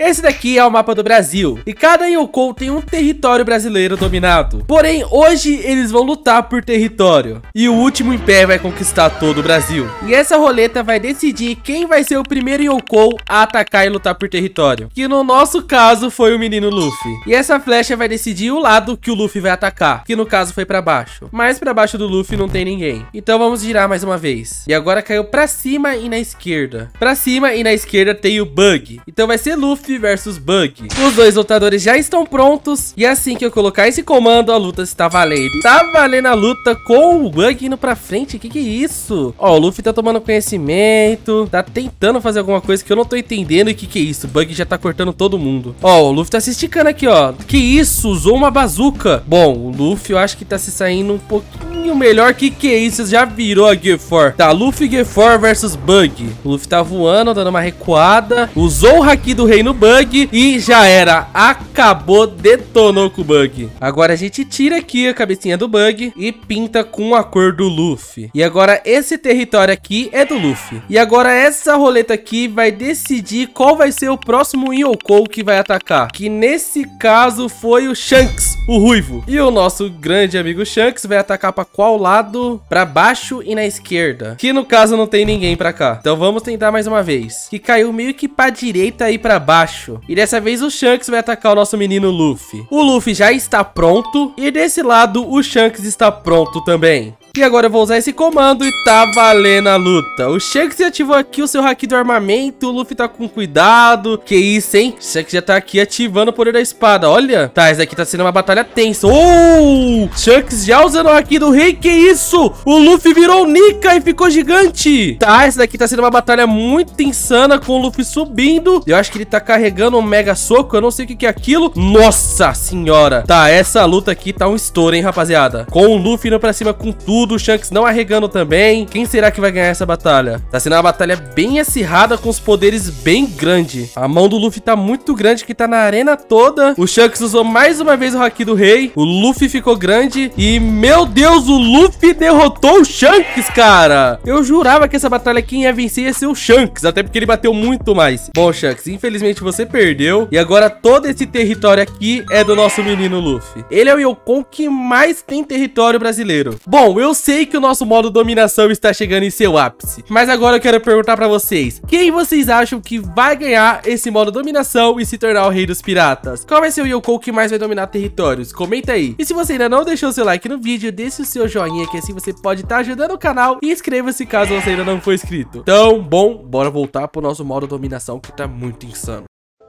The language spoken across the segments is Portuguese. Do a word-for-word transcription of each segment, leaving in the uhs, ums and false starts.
Esse daqui é o mapa do Brasil, e cada Yonkou tem um território brasileiro dominado. Porém, hoje eles vão lutar por território, e o último em pé vai conquistar todo o Brasil. E essa roleta vai decidir quem vai ser o primeiro Yonkou a atacar e lutar por território, que no nosso caso foi o menino Luffy. E essa flecha vai decidir o lado que o Luffy vai atacar, que no caso foi pra baixo. Mas pra baixo do Luffy não tem ninguém. Então vamos girar mais uma vez. E agora caiu pra cima e na esquerda. Pra cima e na esquerda tem o Bug. Então vai ser Luffy versus Bug. Os dois lutadores já estão prontos. E assim que eu colocar esse comando, a luta está valendo. Tá valendo a luta com o Bug indo pra frente. Que que é isso? Ó, o Luffy tá tomando conhecimento. Tá tentando fazer alguma coisa que eu não tô entendendo. E que que é isso? O Bug já tá cortando todo mundo. Ó, o Luffy tá se esticando aqui, ó. Que isso? Usou uma bazuca. Bom, o Luffy eu acho que tá se saindo um pouquinho melhor. Que que é isso? Já virou a Gear quatro. Tá, Luffy Gear quatro versus Bug. O Luffy tá voando, dando uma recuada. Usou o Haki do Rei no Bug e já era. Acabou, detonou com o Bug. Agora a gente tira aqui a cabecinha do Bug e pinta com a cor do Luffy. E agora esse território aqui é do Luffy. E agora essa roleta aqui vai decidir qual vai ser o próximo Yonkou que vai atacar. Que nesse caso foi o Shanks, o ruivo. E o nosso grande amigo Shanks vai atacar pra qual lado? Pra baixo e na esquerda. Que no caso não tem ninguém pra cá. Então vamos tentar mais uma vez. Que caiu meio que pra direita e pra baixo. E dessa vez o Shanks vai atacar o nosso menino Luffy. O Luffy já está pronto. E desse lado o Shanks está pronto também. E agora eu vou usar esse comando e tá valendo a luta. O Shanks ativou aqui o seu Haki do armamento. O Luffy tá com cuidado. Que isso, hein? O Shanks já tá aqui ativando o poder da espada. Olha. Tá, essa aqui tá sendo uma batalha tensa. Oh! Shanks já usando o Haki do Rei. Que isso? O Luffy virou Nika e ficou gigante. Tá, essa daqui tá sendo uma batalha muito insana com o Luffy subindo. Eu acho que ele tá carregando um mega soco. Eu não sei o que que é aquilo. Nossa senhora. Tá, essa luta aqui tá um estouro, hein, rapaziada. Com o Luffy indo pra cima com tudo. O Shanks não arregando também. Quem será que vai ganhar essa batalha? Tá sendo uma batalha bem acirrada com os poderes bem grandes. A mão do Luffy tá muito grande, que tá na arena toda. O Shanks usou mais uma vez o Haki do Rei. O Luffy ficou grande. E, meu Deus, o Luffy derrotou o Shanks, cara. Eu jurava que essa batalha quem ia vencer ia ser o Shanks, até porque ele bateu muito mais. Bom, Shanks, infelizmente você perdeu. E agora todo esse território aqui é do nosso menino Luffy. Ele é o Yonkou que mais tem território brasileiro. Bom, eu Eu sei que o nosso modo dominação está chegando em seu ápice, mas agora eu quero perguntar pra vocês, quem vocês acham que vai ganhar esse modo dominação e se tornar o rei dos piratas? Qual vai ser o Yonkou que mais vai dominar territórios? Comenta aí. E se você ainda não deixou o seu like no vídeo, deixe o seu joinha, que assim você pode estar ajudando o canal, e inscreva-se caso você ainda não for inscrito. Então, bom, bora voltar pro nosso modo dominação que tá muito insano.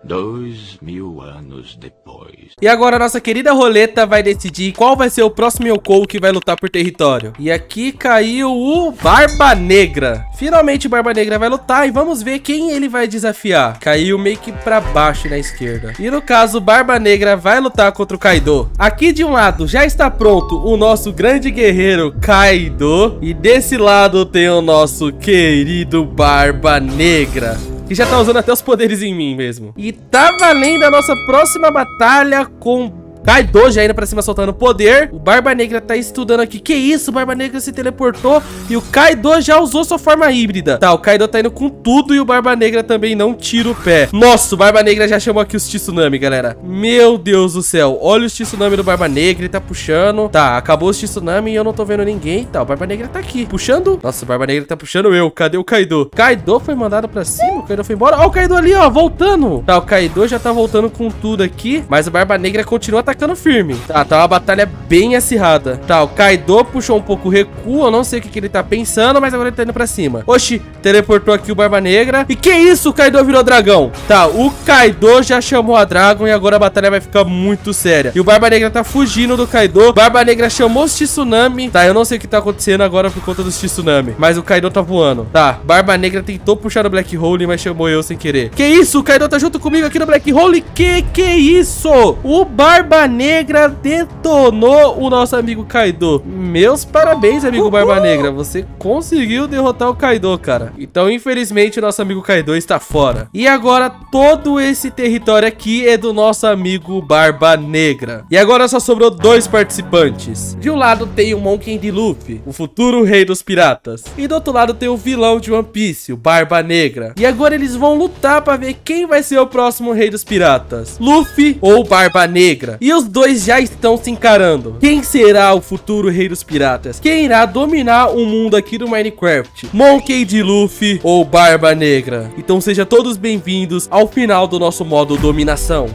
Dois mil anos depois. E agora a nossa querida roleta vai decidir qual vai ser o próximo Yonkou que vai lutar por território. E aqui caiu o Barba Negra. Finalmente o Barba Negra vai lutar e vamos ver quem ele vai desafiar. Caiu meio que pra baixo na esquerda. E no caso, o Barba Negra vai lutar contra o Kaido. Aqui de um lado já está pronto o nosso grande guerreiro Kaido. E desse lado tem o nosso querido Barba Negra, que já tá usando até os poderes em mim mesmo. E tá valendo a nossa próxima batalha com Kaido já indo pra cima soltando poder. O Barba Negra tá estudando aqui. Que isso? O Barba Negra se teleportou e o Kaido já usou sua forma híbrida. Tá, o Kaido tá indo com tudo e o Barba Negra também não tira o pé. Nossa, o Barba Negra já chamou aqui os Tsunami, galera. Meu Deus do céu. Olha os Tsunami do Barba Negra, ele tá puxando. Tá, acabou os Tsunami e eu não tô vendo ninguém. Tá, o Barba Negra tá aqui, puxando. Nossa, o Barba Negra tá puxando eu. Cadê o Kaido? Kaido foi mandado pra cima, o Kaido foi embora. Ó, o Kaido ali, ó, voltando. Tá, o Kaido já tá voltando com tudo aqui, mas o Barba Negra continua atacando atacando firme. Tá, tá uma batalha bem acirrada. Tá, o Kaido puxou um pouco o recuo. Eu não sei o que, que ele tá pensando, mas agora ele tá indo pra cima. Oxi, teleportou aqui o Barba Negra. E que isso? O Kaido virou dragão. Tá, o Kaido já chamou a Dragon e agora a batalha vai ficar muito séria. E o Barba Negra tá fugindo do Kaido. Barba Negra chamou os Tsunami. Tá, eu não sei o que tá acontecendo agora por conta dos Tsunami, mas o Kaido tá voando. Tá, Barba Negra tentou puxar o Black Hole, mas chamou eu sem querer. Que isso? O Kaido tá junto comigo aqui no Black Hole. Que que isso? O Barba Barba Negra detonou o nosso amigo Kaido. Meus parabéns, amigo Barba Negra. Você conseguiu derrotar o Kaido, cara. Então, infelizmente, o nosso amigo Kaido está fora. E agora, todo esse território aqui é do nosso amigo Barba Negra. E agora só sobrou dois participantes. De um lado tem o Monkey D. Luffy, o futuro rei dos piratas. E do outro lado tem o vilão de One Piece, o Barba Negra. E agora eles vão lutar para ver quem vai ser o próximo rei dos piratas, Luffy ou Barba Negra. E os dois já estão se encarando. Quem será o futuro rei dos piratas? Quem irá dominar o mundo aqui do Minecraft? Monkey D. Luffy ou Barba Negra? Então sejam todos bem-vindos ao final do nosso modo dominação.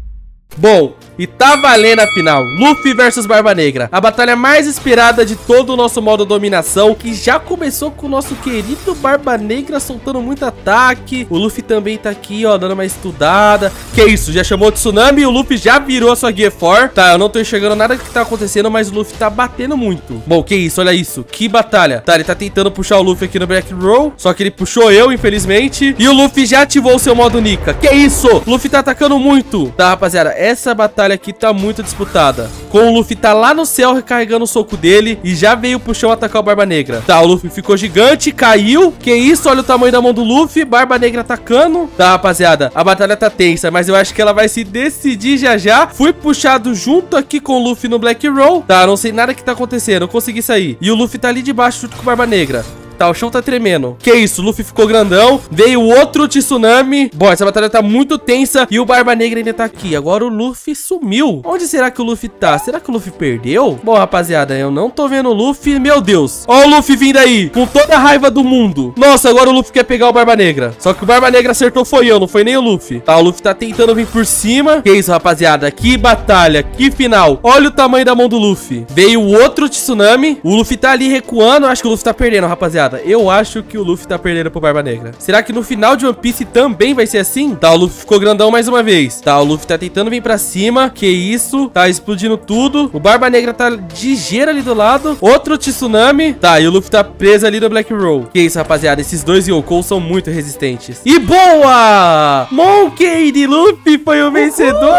Bom, e tá valendo a final, Luffy versus Barba Negra, a batalha mais esperada de todo o nosso modo dominação, que já começou com o nosso querido Barba Negra soltando muito ataque. O Luffy também tá aqui, ó, dando uma estudada. Que isso, já chamou de tsunami e o Luffy já virou a sua Gear quatro. Tá, eu não tô enxergando nada que tá acontecendo, mas o Luffy tá batendo muito. Bom, que isso, olha isso, que batalha. Tá, ele tá tentando puxar o Luffy aqui no Black Roll, só que ele puxou eu, infelizmente. E o Luffy já ativou o seu modo Nika. Que isso, o Luffy tá atacando muito. Tá, rapaziada, essa batalha aqui tá muito disputada. Com o Luffy tá lá no céu recarregando o soco dele e já veio pro chão atacar o Barba Negra. Tá, o Luffy ficou gigante, caiu. Que isso, olha o tamanho da mão do Luffy. Barba Negra atacando. Tá, rapaziada, a batalha tá tensa, mas eu acho que ela vai se decidir já já. Fui puxado junto aqui com o Luffy no Black Roll. Tá, não sei nada que tá acontecendo, eu consegui sair. E o Luffy tá ali de baixo junto com o Barba Negra. Tá, o chão tá tremendo. Que isso, o Luffy ficou grandão. Veio outro tsunami. Bom, essa batalha tá muito tensa. E o Barba Negra ainda tá aqui. Agora o Luffy sumiu. Onde será que o Luffy tá? Será que o Luffy perdeu? Bom, rapaziada, eu não tô vendo o Luffy. Meu Deus. Ó o Luffy vindo aí, com toda a raiva do mundo. Nossa, agora o Luffy quer pegar o Barba Negra. Só que o Barba Negra acertou foi eu, não foi nem o Luffy. Tá, o Luffy tá tentando vir por cima. Que isso, rapaziada. Que batalha, que final. Olha o tamanho da mão do Luffy. Veio outro tsunami. O Luffy tá ali recuando. Acho que o Luffy tá perdendo, rapaziada. Eu acho que o Luffy tá perdendo pro Barba Negra. Será que no final de One Piece também vai ser assim? Tá, o Luffy ficou grandão mais uma vez. Tá, o Luffy tá tentando vir pra cima. Que isso, tá explodindo tudo. O Barba Negra tá ligeiro ali do lado. Outro tsunami. Tá, e o Luffy tá preso ali no Black Roll. Que isso, rapaziada, esses dois Yonkou são muito resistentes. E boa! Monkey D. Luffy foi o vencedor,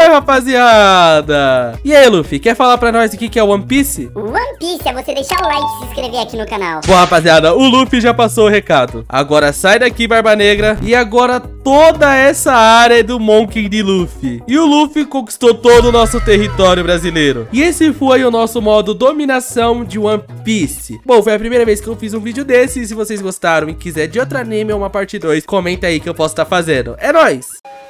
rapaziada. E aí, Luffy, quer falar pra nós o que é o One Piece? One Piece é você deixar o like e se inscrever aqui no canal. Bom, rapaziada, o Luffy já passou o recado. Agora sai daqui, Barba Negra. E agora toda essa área é do Monkey D. Luffy. E o Luffy conquistou todo o nosso território brasileiro. E esse foi o nosso modo dominação de One Piece. Bom, foi a primeira vez que eu fiz um vídeo desse. E se vocês gostaram e quiser de outro anime ou uma parte dois, comenta aí que eu posso estar fazendo. É nóis!